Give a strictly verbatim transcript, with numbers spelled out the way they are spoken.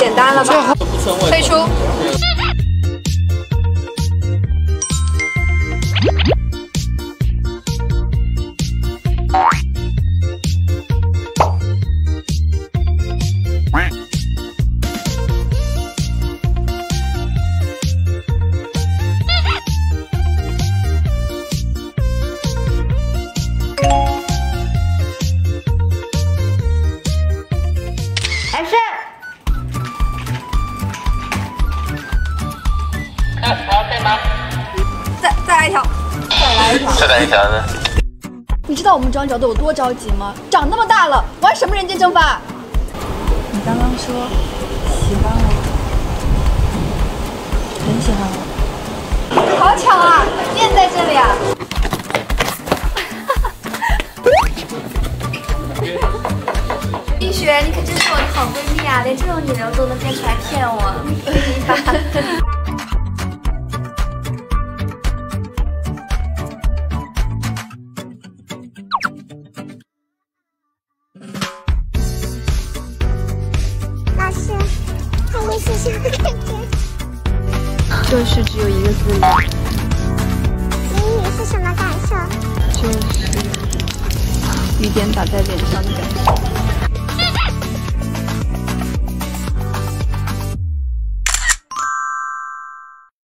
简单了吧？退出。再再来一条，再来一条， 再来一条呢？ 你知道我们庄脚都有多着急吗？长那么大了，玩什么人间蒸发？你刚刚说喜欢我，很喜欢我。好巧啊，你也在这里啊！冰雪，你可真是我的好闺蜜啊，连这种女人都能编出来骗我，可以吧？ 老师，海丽是什么感觉？ 就是只有一个字母。 淋雨是什么感受？ 就是雨点打在脸上的感觉。